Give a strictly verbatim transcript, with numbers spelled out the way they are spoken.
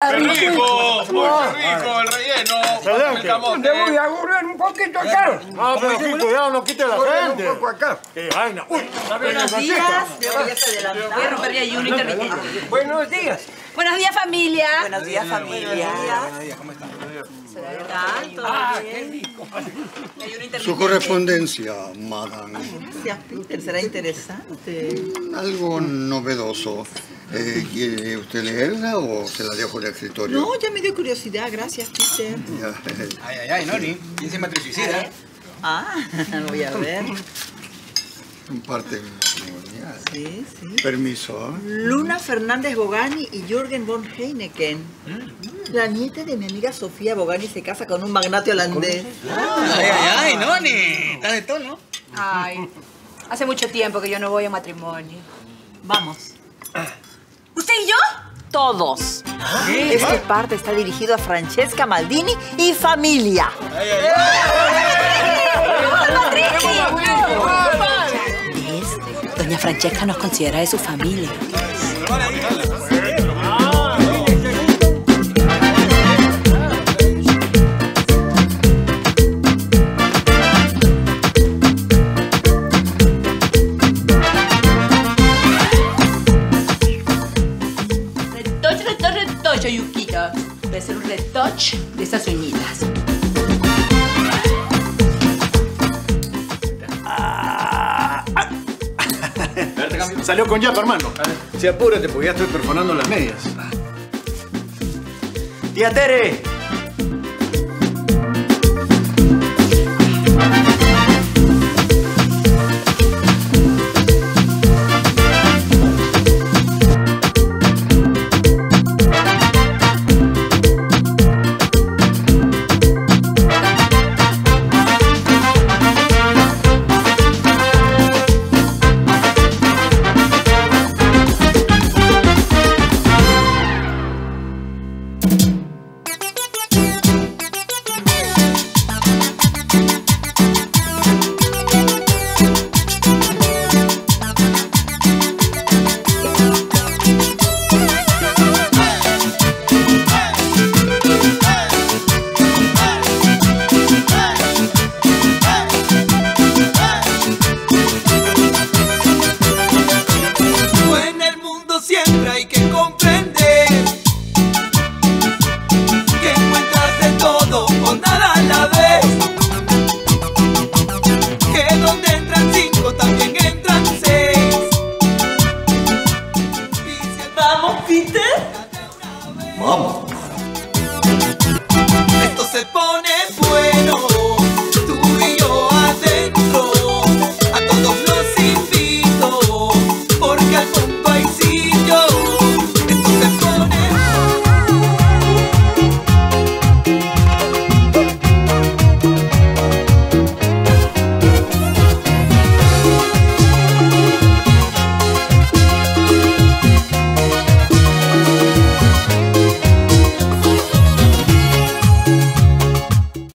¡Qué rico! ¡Muy rico el relleno! El camote. Te voy a aburrir un poquito acá. Ah, pero sí, cuidado, no quite la gente. Un poco acá. ¡Qué vaina! ¡Uy! Buenos días. Voy a romper ahí un intermitente. Buenos días. Buenos días, familia. Buenos días, familia. Buenos días, ¿cómo están? Ah, qué rico. Su correspondencia, madame. Gracias, Peter. Será interesante. Algo novedoso. Eh, ¿Quiere usted leerla o se la dejo en el escritorio? No, ya me dio curiosidad. Gracias, Peter. Ya, eh, Ay, ay, ay, Noni. ¿Quién se matricida? Ah, lo voy a ver. un parte matrimonial. Sí, sí. Permiso. ¿eh? Luna Fernández Bogani y Jürgen von Heineken. La nieta de mi amiga Sofía Bogani se casa con un magnate holandés. Ay, ay, ay, Noni. ¿Estás de tono? Ay, hace mucho tiempo que yo no voy a matrimonio. Vamos. ¿Usted y yo? Todos. Este parte está dirigido a Francesca Maldini y familia. Ay, ay, ay. ¿Ves? Doña Francesca nos considera de su familia. Retouch, retouch, retouch, Yuquita. Voy a hacer un retouch de esas uñitas. Salió con yapa, hermano. Si apúrate, porque ya estoy perforando las medias. Tía Tere,